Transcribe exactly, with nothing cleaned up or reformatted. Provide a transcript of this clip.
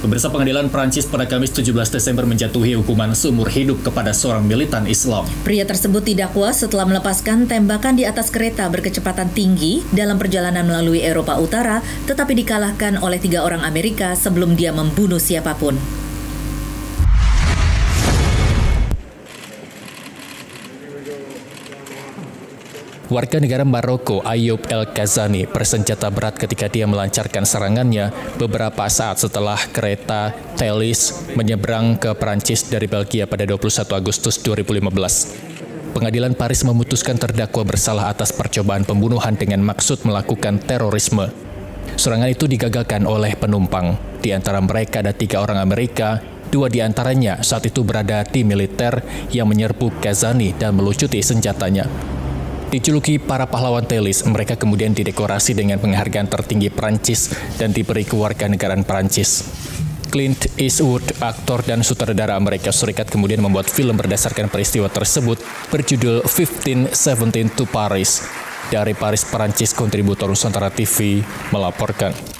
Pemirsa, pengadilan Prancis pada Kamis tujuh belas Desember menjatuhi hukuman seumur hidup kepada seorang militan Islam. Pria tersebut didakwa setelah melepaskan tembakan di atas kereta berkecepatan tinggi dalam perjalanan melalui Eropa Utara, tetapi dikalahkan oleh tiga orang Amerika sebelum dia membunuh siapapun. Warga negara Maroko Ayoub El Ghazani bersenjata berat ketika dia melancarkan serangannya beberapa saat setelah kereta Thalys menyeberang ke Prancis dari Belgia pada dua puluh satu Agustus dua ribu lima belas. Pengadilan Paris memutuskan terdakwa bersalah atas percobaan pembunuhan dengan maksud melakukan terorisme. Serangan itu digagalkan oleh penumpang. Di antara mereka ada tiga orang Amerika, dua di antaranya saat itu berada di militer yang menyerbu Ghazani dan melucuti senjatanya. Dijuluki para pahlawan Thalys, mereka kemudian didekorasi dengan penghargaan tertinggi Prancis dan diberi kewarganegaraan Prancis. Clint Eastwood, aktor dan sutradara Amerika Serikat, kemudian membuat film berdasarkan peristiwa tersebut berjudul fifteen seventeen to Paris. Dari Paris, Prancis, kontributor Nusantara T V melaporkan.